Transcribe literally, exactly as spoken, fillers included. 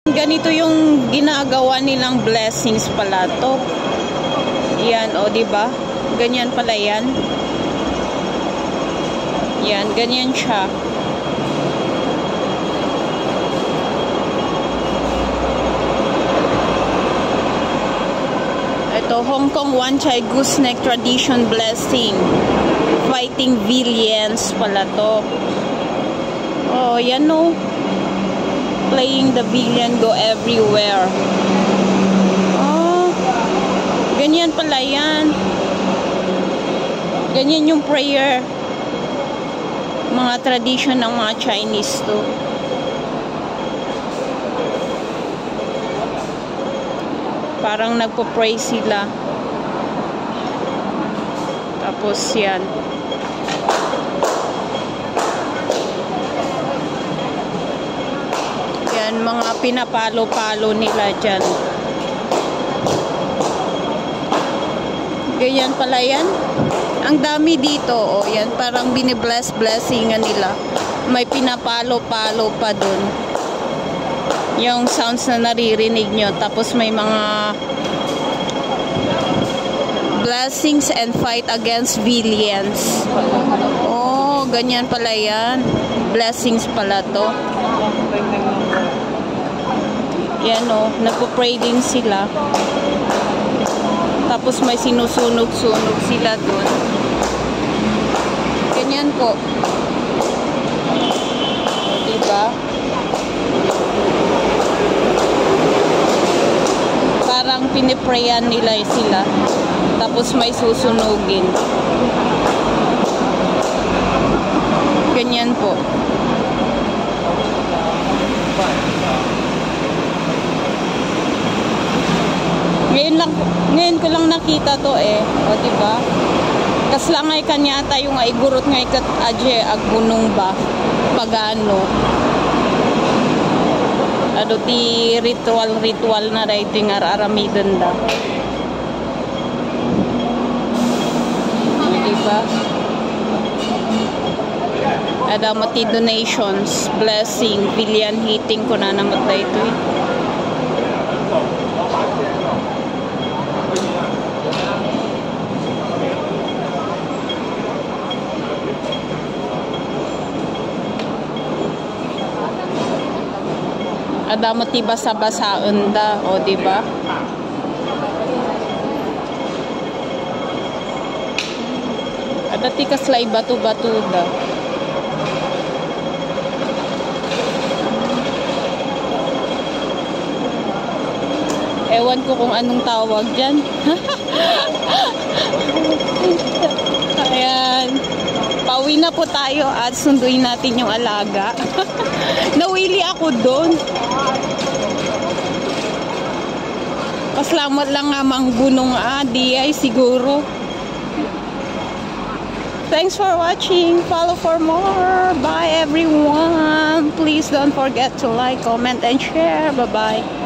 Ganito yung ginagawa nilang blessings pala to. Yan, o, di ba? Ganyan pala yan. Yan, ganyan siya. Ito, Hong Kong one-child gooseneck tradition blessing. Fighting villains pala to. Oh, yan o. Playing the villain go everywhere. Oh, ganyan pala yan. Ganyan yung prayer. Mga tradition ng mga Chinese to. Parang nagpo-pray sila. Tapos yan. Yan, mga pinapalo-palo nila dyan. Ganyan pala yan. Ang dami dito, oh, yan, parang binibless-blessingan nila. May pinapalo-palo pa dun. Yung sounds na naririnig nyo. Tapos may mga blessings and fight against villains. Oh, ganyan pala yan. Blessings pala to. Yan o, nagpo-pray din sila. Tapos may sinusunog-sunog sila dun. Ganyan po. Diba? Parang piniprayan nila sila. Tapos may susunugin. Ganyan po. Ngayon lang, ngayon ko lang nakita to eh. O, diba? Kas lang ay kanya tayo nga igurot nga ikat aje agbunong ba pagano. Ado ti ritual-ritual na dahito nga aramidan da. O, diba? Ada mati donations, blessing, billion hitting ko na namat dahito eh. Ada mati basa-basaan da, o diba? Ada ti kaslay batu-batu da. Ewan ko kung anong tawag dyan. Ayan. Pauwi na po tayo at sunduin natin yung alaga. Nawili ako doon. Pasalamat lang nga manggunong ah, di ay siguro. Thanks for watching. Follow for more. Bye everyone. Please don't forget to like, comment, and share. Bye-bye.